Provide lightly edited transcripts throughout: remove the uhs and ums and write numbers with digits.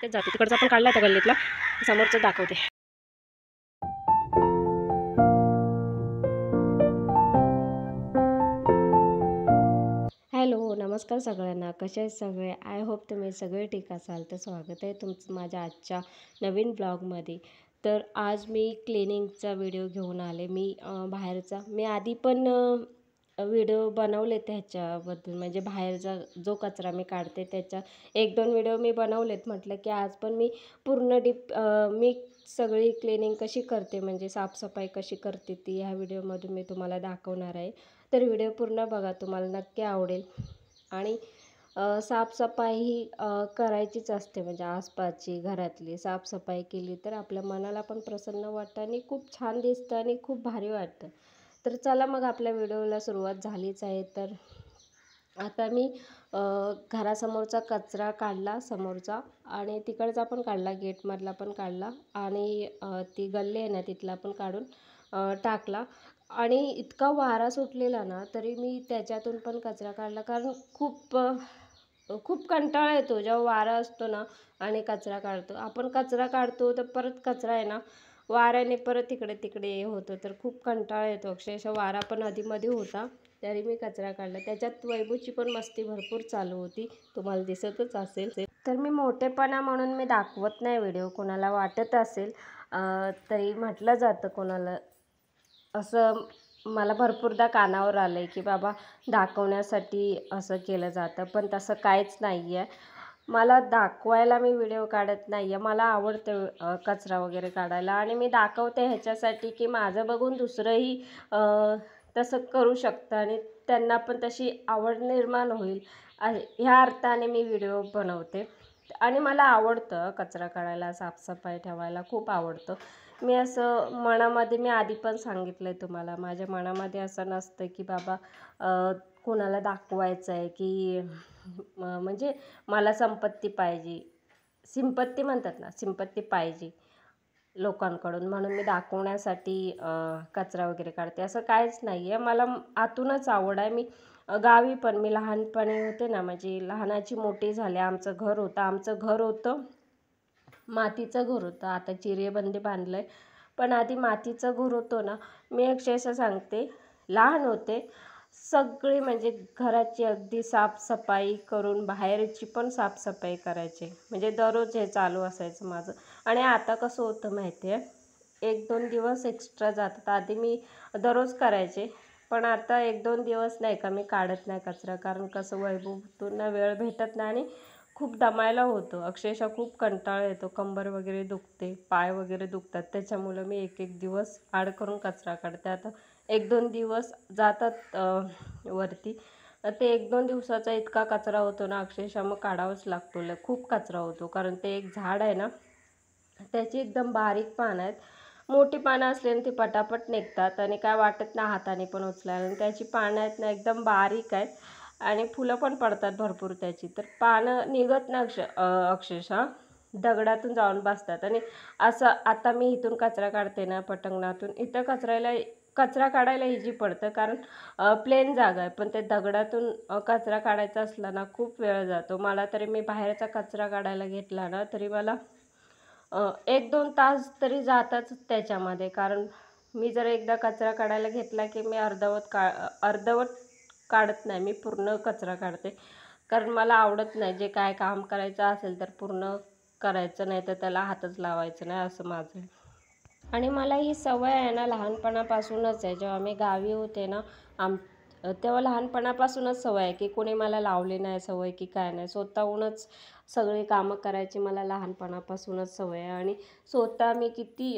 तिकडेच जाते, तिकडचा आपण काढला त्या गल्लीतला, समोरचं दाखवते. हॅलो, नमस्कार सगळ्यांना. कसे आहेत सगळे? आय होप तुम्ही सगळे ठीक असाल. तर स्वागत आहे तुमचं माझ्या आजच्या नवीन ब्लॉगमध्ये. तर आज मी क्लिनिंगचा व्हिडिओ घेऊन आले. बाहेरचा मी आधी पण व्हिडिओ बनवलेत ह्याच्याबद्दल, म्हणजे बाहेरचा जो कचरा मी काढते त्याच्या 1-2 व्हिडिओ मी बनवलेत. म्हटलं की आज पण मी पूर्ण मी सगळी क्लिनिंग कशी करते, म्हणजे साफसफाई कशी करते ती ह्या व्हिडिओमधून मी तुम्हाला दाखवणार आहे. तर व्हिडिओ पूर्ण बघा, तुम्हाला नक्की आवडेल. आणि साफसफाई ही करायचीच असते, म्हणजे आसपासची घरातली साफसफाई केली तर आपल्या मनाला पण प्रसन्न वाटतं आणि खूप छान दिसतं आणि खूप भारी वाटतं. तर चला मग आपल्या व्हिडिओला सुरुवात झालीच आहे. तर आता मी घरासमोरचा कचरा काढला समोरचा, आणि तिकडचा पण काढला, गेटमधला पण काढला, आणि ती गल्ली आहे ना तिथला पण काढून टाकला. आणि इतका वारा सुटलेला ना, तरी मी त्याच्यातून पण कचरा काढला, कारण खूप कंटाळा येतो जेव्हा वारा असतो ना आणि कचरा काढतो. आपण कचरा काढतो तर परत कचरा आहे ना वाऱ्याने परत इकडे तिकडे होतं, तर खूप कंटाळा येतो. अक्षरशः वारा पण आधीमध्ये होता तरी मी कचरा काढला. त्याच्यात वैभूची पण मस्ती भरपूर चालू होती, तुम्हाला दिसतच असेल. तर मी मोठेपणा म्हणून मी दाखवत नाही व्हिडिओ, कोणाला वाटत असेल तरी म्हटलं जातं कोणाला असं, मला भरपूरदा कानावर आलं आहे की बाबा दाखवण्यासाठी असं केलं जातं, पण तसं काहीच नाही आहे. मला दाखवायला मी व्हिडिओ काढत नाही आहे, मला आवडतं कचरा वगैरे काढायला, आणि मी दाखवते ह्याच्यासाठी की माझं बघून दुसरंही तसं करू शकतं आणि त्यांना पण तशी आवड निर्माण होईल, ह्या अर्थाने मी व्हिडिओ बनवते. आणि मला आवडतं कचरा काढायला, साफसफाई ठेवायला खूप आवडतं. मी असं मनामध्ये, मी आधी पण सांगितलं आहे तुम्हाला, माझ्या मनामध्ये असं नसतं की बाबा कोणाला दाखवायचं आहे की म्हणजे मला संपत्ती पाहिजे, सिंपत्ती म्हणतात ना, सिंपत्ती पाहिजे लोकांकडून, म्हणून मी दाखवण्यासाठी कचरा वगैरे काढते, असं काहीच नाही आहे. मला आतूनच आवड आहे. मी गावी पण मी लहानपणी होते ना, म्हणजे लहानाची मोठी झाले. आमचं घर होतं मातीचं घर होतं, आता चिरेबंदी बांधलं आहे, पण आधी मातीचं घर होतं ना. मी अक्षरशः सांगते, लहान होते, सगळी म्हणजे घराची अगदी साफसफाई करून बाहेरची पण साफसफाई करायचे, म्हणजे दररोज हे चालू असायचं माझं. आणि आता कसं होतं माहिती आहे, 1-2 दिवस एक्स्ट्रा जातात. आधी मी दररोज करायचे, पण आता 1-2 दिवस नाही का मी काढत नाही कचरा, कारण कसं वैभवतून वेळ भेटत नाही आणि खूप दमायला होतं. अक्षरशः खूप कंटाळा येतो, कंबर वगैरे दुखते, पाय वगैरे दुखतात, त्याच्यामुळं मी 1-1 दिवस आड करून कचरा काढते. आता 1-2 दिवस जातात वरती, ते 1-2 दिवसाचा इतका कचरा होतो ना, अक्षरशः मग काढावाच लागतो. खूप कचरा होतो, कारण ते एक झाड आहे ना, त्याची एकदम बारीक पानं आहेत. मोठी पानं असल्याने ती पटापट निघतात आणि काय वाटत नाही हाताने पण उचलायला. आणि त्याची पानं आहेत ना एकदम बारीक आहेत, आणि फुलं पण पडतात भरपूर त्याची. तर पानं निघत ना अक्षरशः दगडातून जाऊन बसतात. आणि असं आता मी इथून कचरा काढते ना पटंगणातून, इथं कचरा काढायला इझी पडतं, कारण प्लेन जागा आहे. पण ते दगडातून कचरा काढायचा असला ना खूप वेळ जातो मला. तरी मी बाहेरचा कचरा काढायला घेतला ना तरी मला 1-2 तास तरी जाताच त्याच्यामध्ये, कारण मी जर एकदा कचरा काढायला घेतला की मी अर्धवट काढत नाही, मी पूर्ण कचरा काढते. कारण मला आवडत नाही, जे काय काम करायचं असेल तर पूर्ण करायचं, नाही तर त्याला हातच लावायचं नाही, असं माझं आहे. आणि मला ही सवय आहे ना लहानपणापासूनच आहे. जेव्हा मी गावी होते ना तेव्हा लहानपणापासूनच सवय आहे, की कोणी मला लावली नाही सवय की काय नाही, स्वतःहूनच सगळी कामं करायची मला लहानपणापासूनच सवय आहे. आणि स्वतः मी किती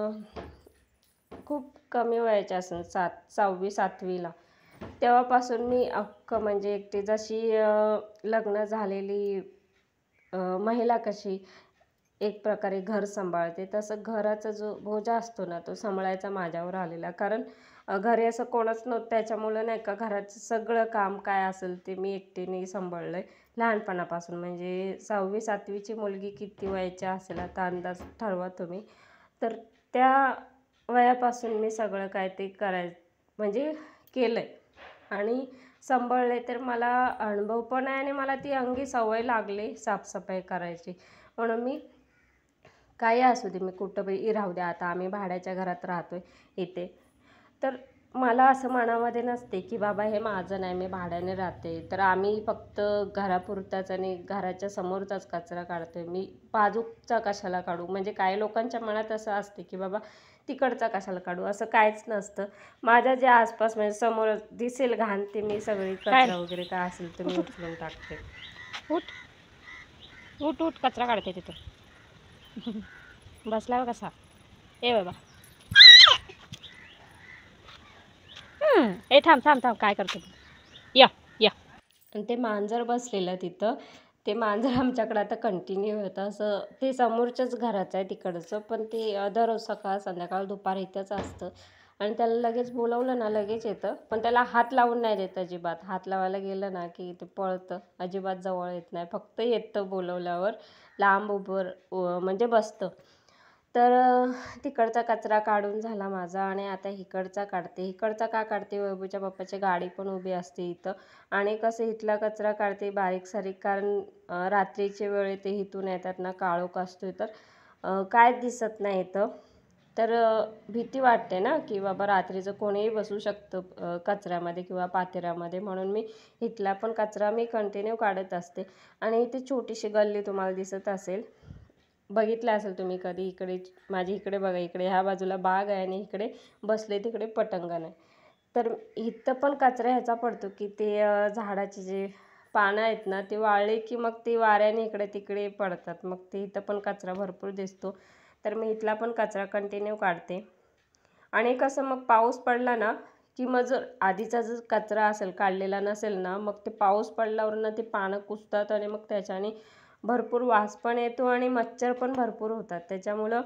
खूप कमी वयाच्या असेल, 6वी-7वीला, तेव्हापासून मी अख्खं म्हणजे एकटी, जशी लग्न झालेली महिला कशी एक प्रकारे घर सांभाळते, तसं घराचा जो बोजा असतो ना तो सांभाळायचा माझ्यावर आलेला. कारण घरी असं कोणच नव्हतं, त्याच्यामुळं नाही का घराचं सगळं काम काय असेल ते मी एकटीने सांभाळलं आहे लहानपणापासून. म्हणजे 6वी-7वीची मुलगी किती वयाची असेल आता अंदाज ठरवा तुम्ही. तर त्या वयापासून मी सगळं काय ते म्हणजे केलं आहे आणि सांभाळले. तर मला अनुभव पण आहे आणि मला ती अंगी सवय लागली साफसफाई करायची. म्हणून मी काही असू दे, मी कुठंही राहू द्या, आता आम्ही भाड्याच्या घरात राहतोय इथे, तर मला असं मनामध्ये नसते की बाबा हे माझं नाही, मी भाड्याने राहते, तर आम्ही फक्त घरापुरताच आणि घराच्या समोरचाच कचरा काढतोय, मी बाजूचा कशाला काढू. म्हणजे काही लोकांच्या मनात असं असते की बाबा तिकडचा कशाला काढू, असं काहीच नसतं. माझ्या जे आसपास म्हणजे समोर दिसेल घाण ते मी सगळी कचरा वगैरे काय असेल तर मी उचलून टाकते. उठ उठ उठ, कचरा काढते तिथं. बसल्यावर कसा ए बाबा. ए थांब थांब थांब, काय करतो तू? या या. आणि ते मांजर बसलेलं तिथं, ते मांजर आमच्याकडं आता कंटिन्यू होतं. असं ते समोरच्याच घराचं आहे तिकडचं, पण ते दररोज सकाळ संध्याकाळ दुपार इथंच असतं. आणि त्याला लगेच बोलवलं ना लगेच येतं, पण त्याला हात लावून नाही देत अजिबात. हात लावायला गेलं ना की ते पळतं, अजिबात जवळ येत नाही. फक्त येतं बोलवल्यावर, लांब उभं म्हणजे बसतं. तर तिकडचा कचरा काढून झाला माझा आणि आता इकडचा काढते. इकडचा का काढते, वैभूच्या पप्पाची गाडी पण उभी असते इथं आणि कसं इथला कचरा काढते बारीक सारीक, कारण रात्रीच्या वेळी ते इथून येतात ना, काळोख असतोय तर काय दिसत नाही इथं. तर भीती वाटते ना की बाबा रात्रीचं कोणीही बसू शकतं कचऱ्यामध्ये किंवा पातेऱ्यामध्ये, म्हणून मी इथला पण कचरा मी कंटिन्यू काढत असते. आणि इथे छोटीशी गल्ली तुम्हाला दिसत असेल, बघितलं असेल तुम्ही कधी. इकडे माझी इकडे बघा, इकडे ह्या बाजूला बाग आहे आणि इकडे बसले तिकडे पटंगण आहे. तर इथं पण कचरा ह्याचा पडतो की ते झाडाचे जे पानं आहेत ना ते वाळले की मग ते वाऱ्याने इकडे तिकडे पडतात, मग ते इथं पण कचरा भरपूर दिसतो. तर मी इथला पण कचरा कंटिन्यू काढते. आणि कसं मग पाऊस पडला ना की मग जर आधीचा जर कचरा असेल काढलेला नसेल ना, मग ते पाऊस पडल्यावर ना ते पानं कुजतात आणि मग त्याच्याने भरपूर वास पण येतो आणि मच्छर पण भरपूर होतात. त्याच्यामुळं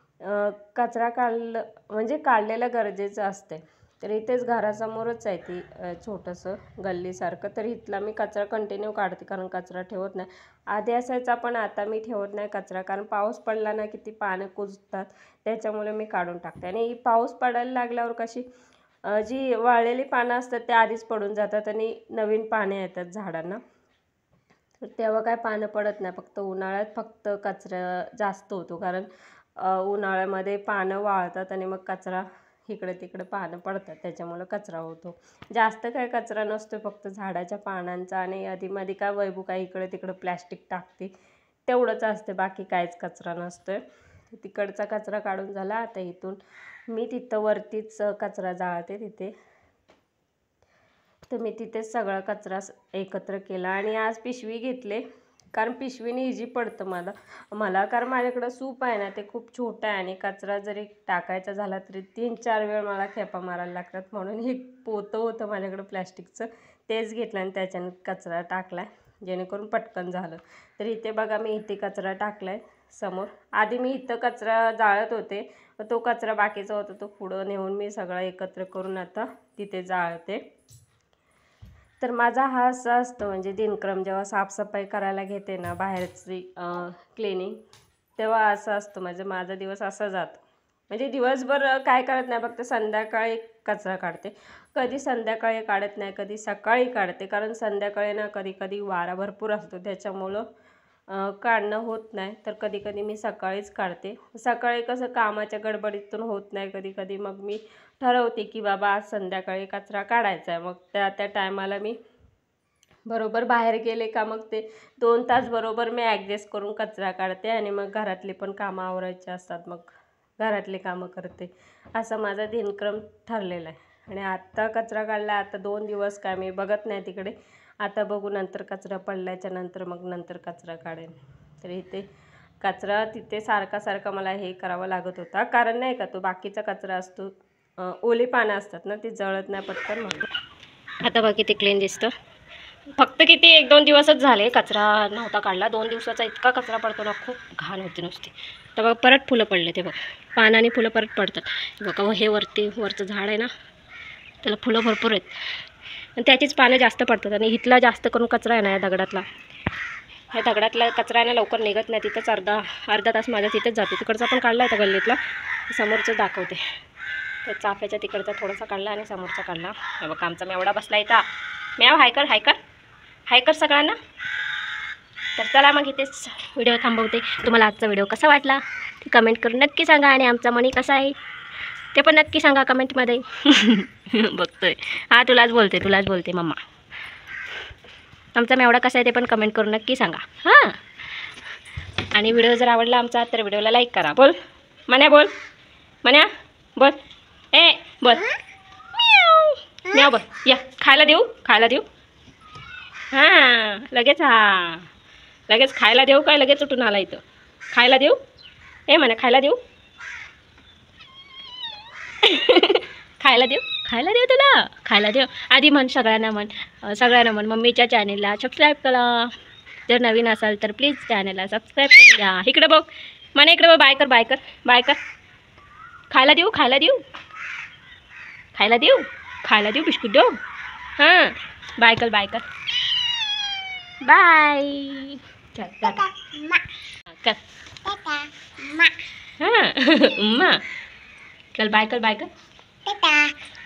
कचरा म्हणजे काढलेलं गरजेचं असते. तर इथेच घरासमोरच आहे ती छोटंसं गल्लीसारखं, तर इथला मी कचरा कंटिन्यू काढते, कारण कचरा ठेवत नाही. आधी असायचा पण आता मी ठेवत नाही कचरा, कारण पाऊस पडला ना की ती पानं कुजतात, त्याच्यामुळे मी काढून टाकते. आणि पाऊस पडायला लागल्यावर कशी जी वाळलेली पानं असतात ते आधीच पडून जातात आणि नवीन पाने येतात झाडांना, तर तेव्हा काय पानं पडत नाही. फक्त उन्हाळ्यात फक्त कचरा जास्त होतो, कारण उन्हाळ्यामध्ये पानं वाळतात आणि मग कचरा इकडे तिकडे पानं पडतात, त्याच्यामुळं कचरा होतो. जास्त काय कचरा नसतो, फक्त झाडाच्या पानांचा आणि आधीमध्ये काय वैभू काय इकडे तिकडे प्लॅस्टिक टाकते तेवढंच असते, बाकी काहीच कचरा नसतोय. तिकडचा कचरा काढून झाला. आता इथून मी तिथं वरतीच कचरा जाळते तिथे, तर मी तिथेच सगळा कचरा एकत्र केला. आणि आज पिशवी घेतले, कारण पिशवीने इजी पडतं मला कारण माझ्याकडं सूप आहे ना ते खूप छोटं आहे आणि कचरा जरी टाकायचा झाला तरी 3-4 वेळ मला खेपा मारायला लागतात, म्हणून हे पोतं होतं माझ्याकडं प्लॅस्टिकचं, तेच घेतलं आणि त्याच्यानं कचरा टाकला जेणेकरून पटकन झालं. तर इथे बघा मी इथे कचरा टाकला आहे समोर. आधी मी इथं कचरा जाळत होते, तो कचरा बाकीचा होता तो पुढं नेऊन मी सगळा एकत्र करून आता तिथे जाळते. तर माझा हा असा असतो म्हणजे दिनक्रम, जेव्हा साफसफाई करायला घेते ना बाहेरची क्लिनिंग, तेव्हा असं असतं माझा दिवस असा जातो. म्हणजे दिवसभर काय करत नाही, फक्त संध्याकाळी कचरा काढते. कधी संध्याकाळी काढत नाही, कधी सकाळी काढते, कारण संध्याकाळी ना कधी कधी वारा भरपूर असतो त्याच्यामुळं काढणं होत नाही. तर कधी कधी मी सकाळीच काढते. सकाळी कसं कामाच्या गडबडीतून होत नाही कधी कधी, मग मी ठरवते की बाबा आज संध्याकाळी कचरा काढायचा आहे, मग त्या टायमाला मी बरोबर बाहेर गेले का मग ते 2 तास बरोबर मी ॲडजस्ट करून कचरा काढते आणि मग घरातली पण कामं आवरायची असतात, मग घरातली कामं करते. असा माझा दिनक्रम ठरलेला आहे. आणि आत्ता कचरा काढला, आता 2 दिवस काय मी बघत नाही तिकडे, आता बघू नंतर कचरा पडल्याच्या नंतर मग नंतर कचरा काढेन. तर इथे कचरा तिथे सारखा सारखा मला हे करावं लागत होता, कारण नाही का तो बाकीचा कचरा असतो, ओली पानं असतात ना ती जळत नाही पटकन म्हणून. आता बघ किती क्लीन दिसतं. फक्त किती 1-2 दिवसच झाले कचरा नव्हता काढला. 2 दिवसाचा इतका कचरा पडतो ना, खूप घाण होती नुसती. तर बघ परत फुलं पडले, ते बघ पानाने फुलं परत पडतात. बघा हे वरचं झाड आहे ना, त्याला फुलं भरपूर आहेत आणि त्याचीच पानं जास्त पडतात. आणि इथला जास्त करून कचरा आहे ना या दगडातला कचरा आहे ना लवकर निघत नाही. तिथंच अर्धा तास माझा तिथंच जातो. तिकडचा पण काढला आहे त्या गल्लीतला, समोरचं दाखवते. तर चाफ्याच्या तिकडचा थोडासा काढला आणि समोरचा काढला. हे बघा आमचा मेवढा बसला इथं. म्याव हायकर सगळ्यांना. तर चला मग इथेच व्हिडिओ थांबवते. तुम्हाला आजचा व्हिडिओ कसा वाटला ते कमेंट करून नक्की सांगा. आणि आमचा मनी कसा आहे ते पण नक्की सांगा कमेंटमध्ये. बघतोय, हां तुलाच बोलते मम्मा. आमचा मेवडा कसा आहे ते पण कमेंट करून नक्की सांगा हां. आणि व्हिडिओ जर आवडला आमचा तर व्हिडिओला लाईक करा. बोल मन्या, बोल मन्या, बोल ए बोल म्याव बोल. या खायला देऊ हां लगेच. हां लगेच खायला देऊ काय? लगेच उठून आला इथं. खायला देऊ ए म्हणा, खायला देऊ. खायला देऊ तुला, खायला देऊ. आधी म्हण, सगळ्यांना म्हण मम्मीच्या चॅनेलला सबस्क्राईब करा. जर नवीन असाल तर प्लीज चॅनेलला सबस्क्राईब करून द्या. इकडे बघ म्हणे, इकडे बघ. बाय कर. खायला देऊ बिस्कुट देऊ. हां बाय कर. बाय चल कर. हां चल बाय कर.